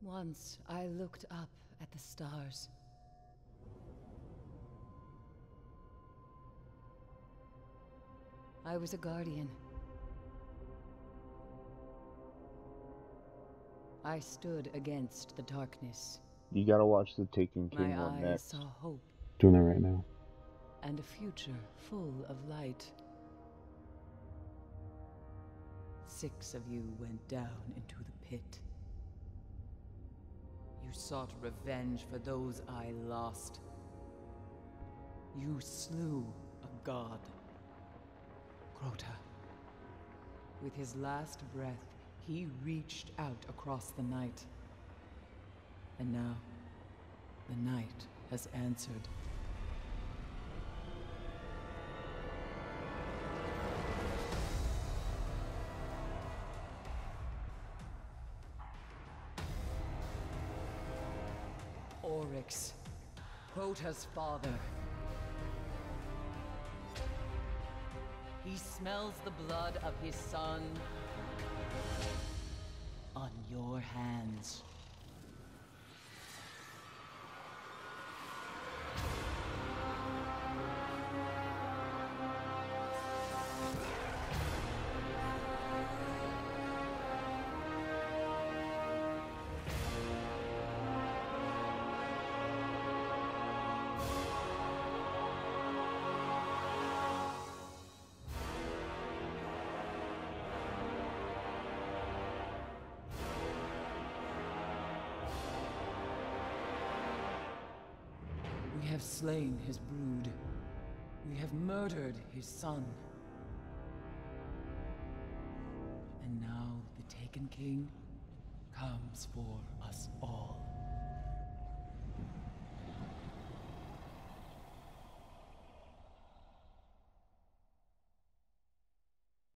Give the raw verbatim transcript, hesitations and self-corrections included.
Once I looked up at the stars. I was a guardian. I stood against the darkness. You gotta watch the Taken King My one eyes next. saw hope Doing that right now. and a future full of light. Six of you went down into the pit. You sought revenge for those I lost. You slew a god. Crota. With his last breath, he reached out across the night. And now, the night has answered. Oryx, Crota's father. He smells the blood of his son on your hands. We have slain his brood. We have murdered his son. And now the Taken King comes for us all.